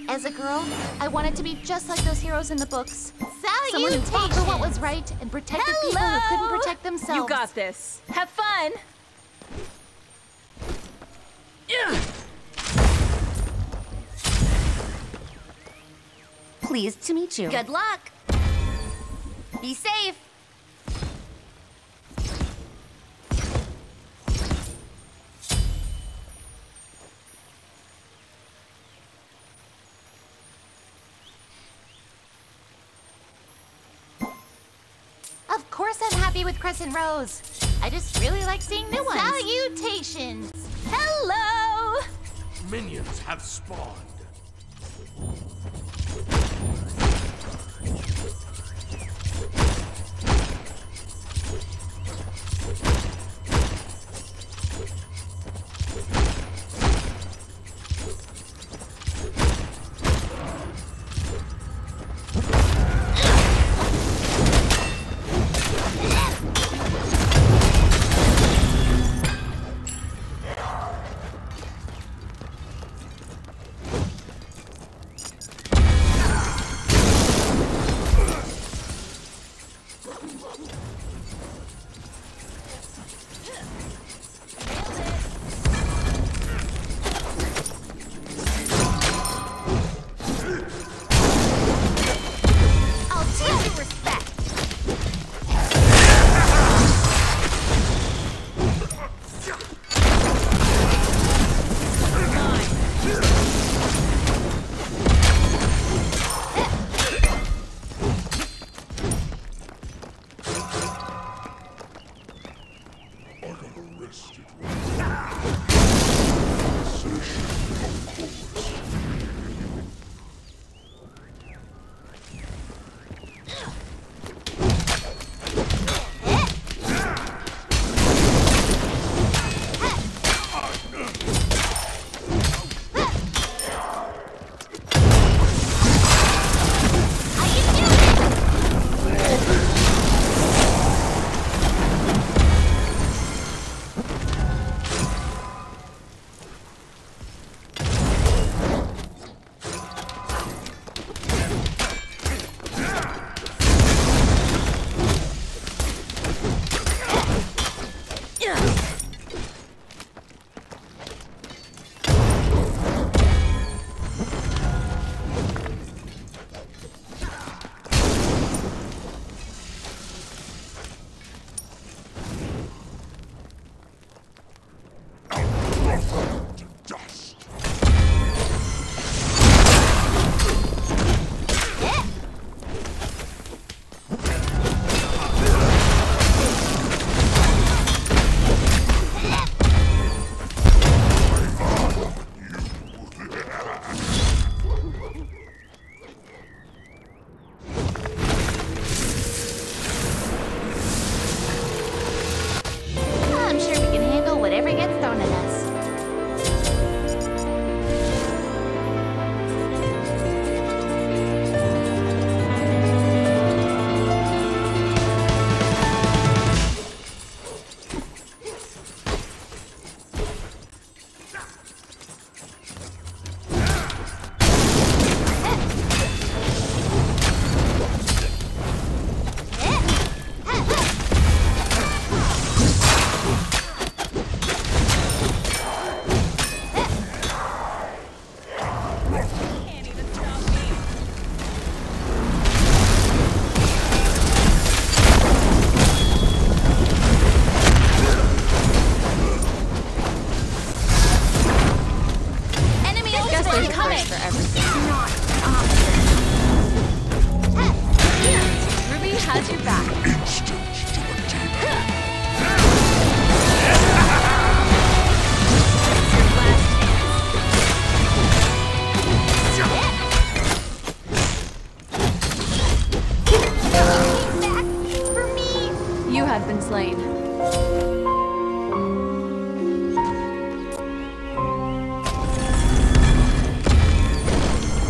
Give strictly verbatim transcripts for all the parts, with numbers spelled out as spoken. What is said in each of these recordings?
As a girl, I wanted to be just like those heroes in the books. Someone who fought for what was right and protected Hello. people who couldn't protect themselves. You got this. Have fun. Pleased to meet you. Good luck. Be safe. Of course I'm happy with Crescent Rose. I just really like seeing new ones. Salutations! Hello! Minions have spawned.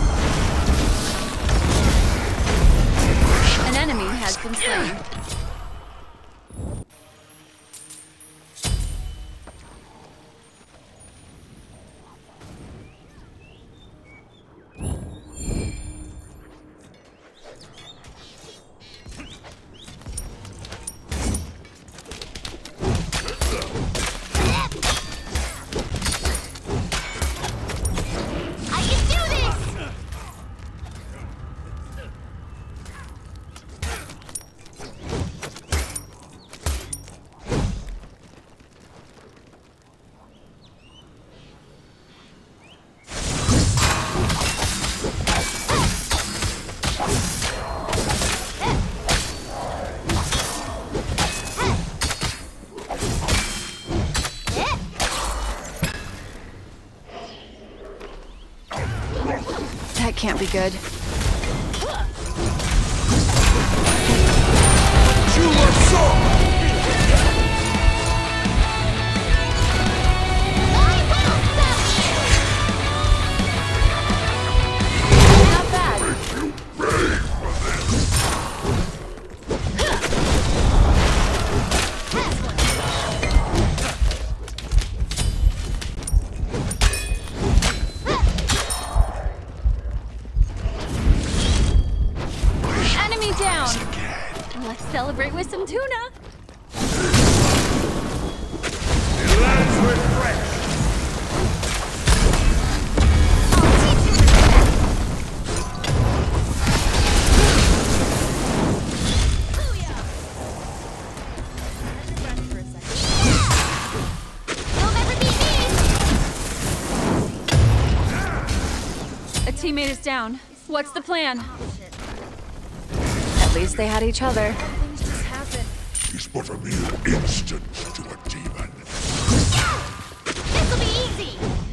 Has been slain. can't be good. Not bad. Enemy down! Let's celebrate with some tuna! Let's refresh. You'll never beat me. A teammate is down. What's the plan? At least they had each other. Is but a mere instant to a demon. This'll be easy.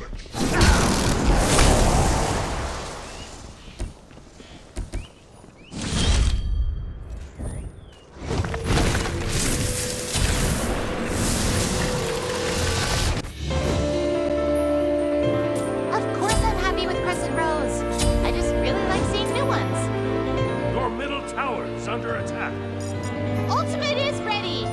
Of course I'm happy with Crescent Rose. I just really like seeing new ones. Your middle tower is under attack. Ultimate is ready.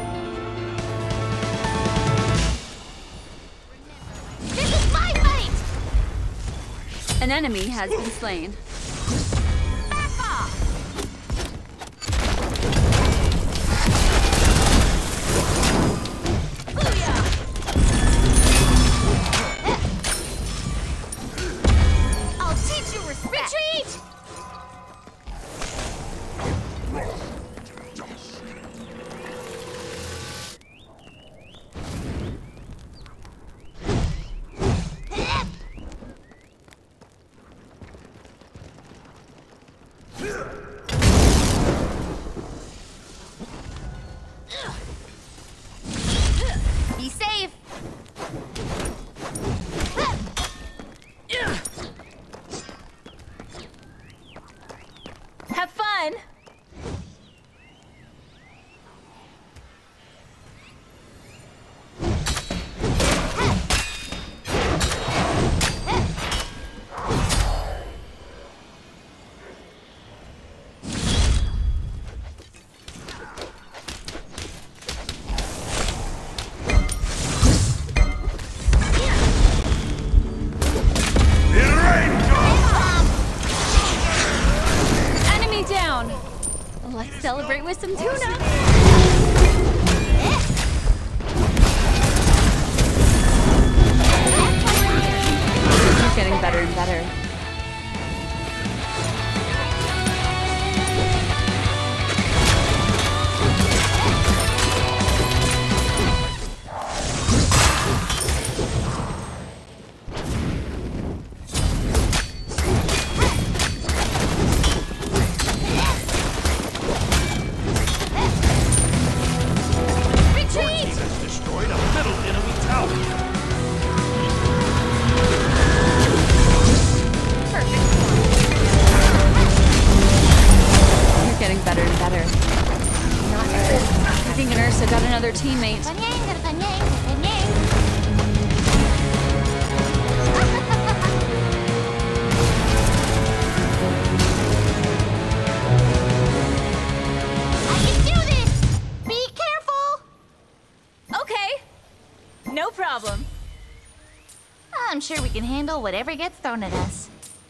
This is my fight. An enemy has been slain. Back off. I'll teach you respect. Retreat. Be safe! Have fun! Enemy down! Let's celebrate with some tuna! You're getting better and better. Another teammate. Panyang, panyang, panyang. I can do this! Be careful! Okay. No problem. I'm sure we can handle whatever gets thrown at us.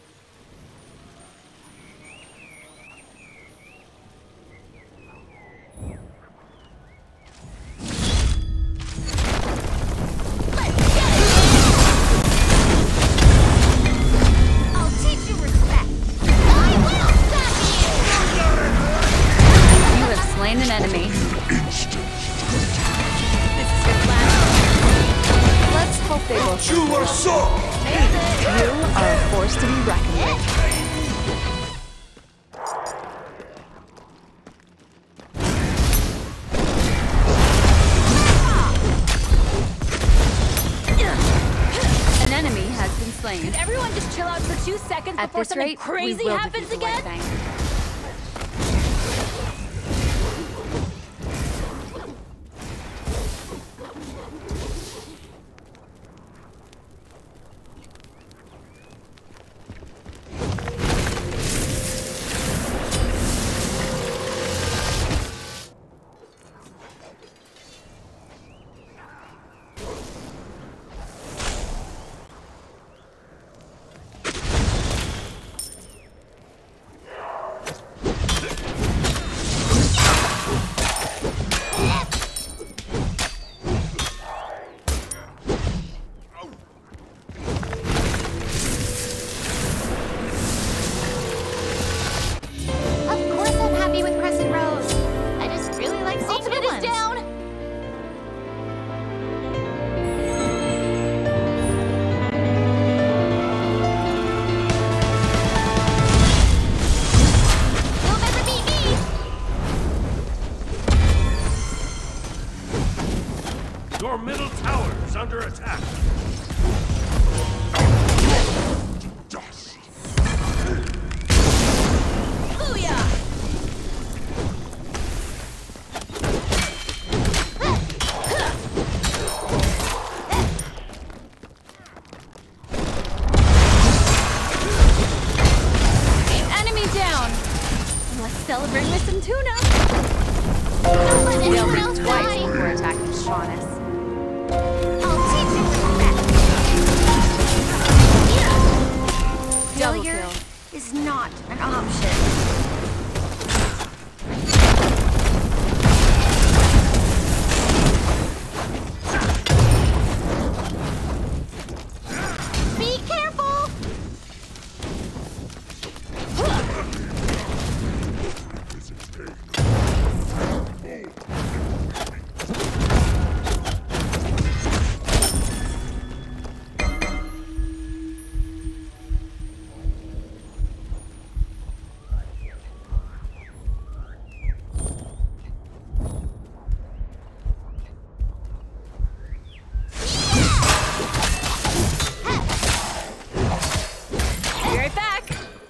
An enemy. Let's hope they will. You are so. You are a force to be reckoned with. An enemy has been slain. slain. Could everyone just chill out for two seconds At before this something rate, crazy we will happens defeat the again? White Fang. Your middle tower is under attack. Dust. Booyah! Enemy down! Let's celebrate with some tuna! Don't let They'll anyone think else twice die! before attacking Shaunus. I'll teach you respect! Double Failure kill. is not an option. Be careful! Be right back!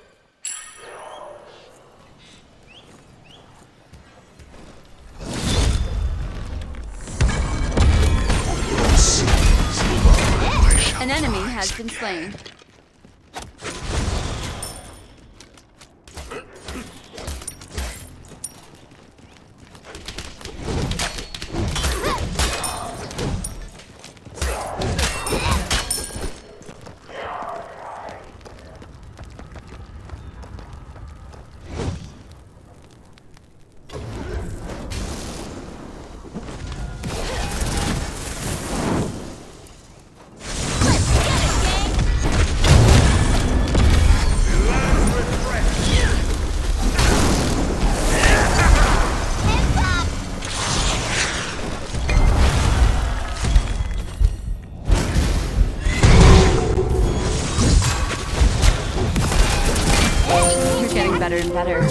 An enemy has been slain. You're getting better and better.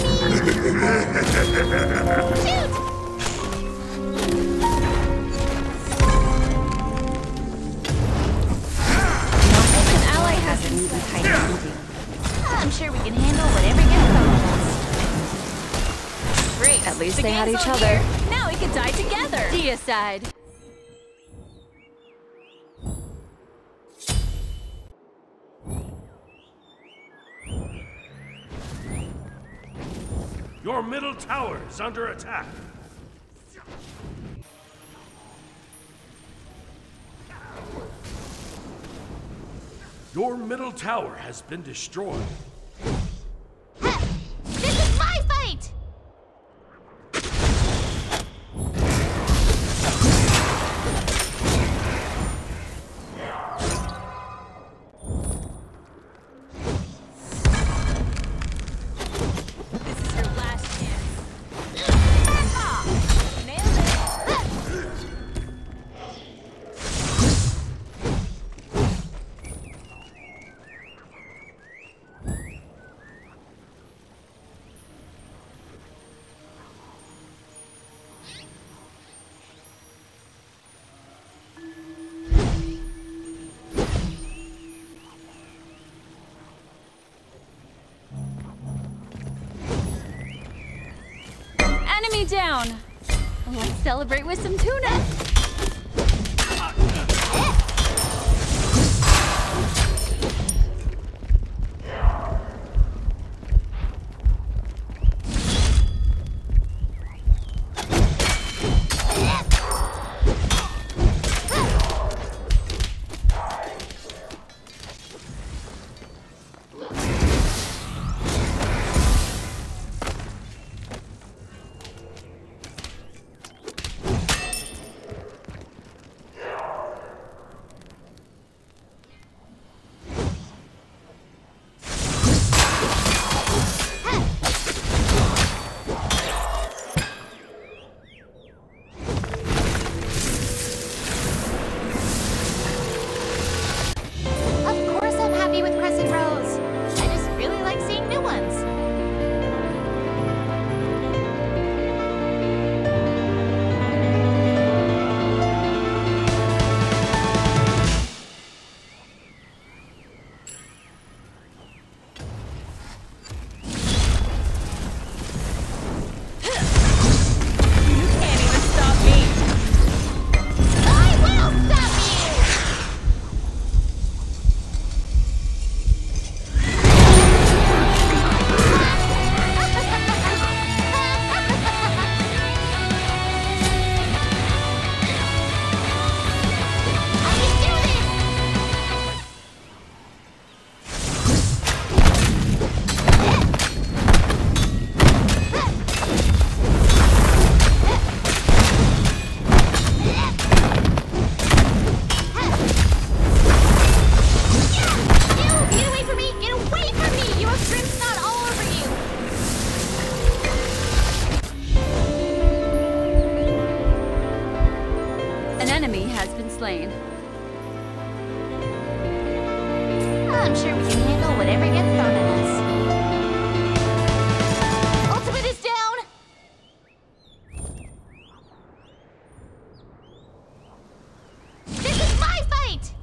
An ally has been slain. I'm sure we can handle whatever gets thrown. Great. At least The they had game's each all other. here. Now we can die together. Deicide. Your middle tower is under attack. Your middle tower has been destroyed. This is my fight! This is your last chance. Ah, nailed it. Enemy down. Let's celebrate with some tuna. Slain. I'm sure we can handle whatever gets thrown at us. Ultimate is down! This is my fight!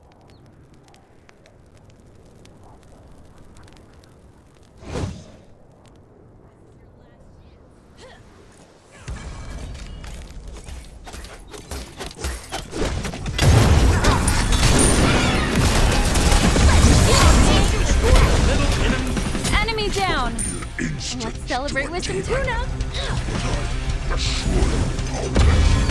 Down. Let's celebrate with some tuna. Destroy our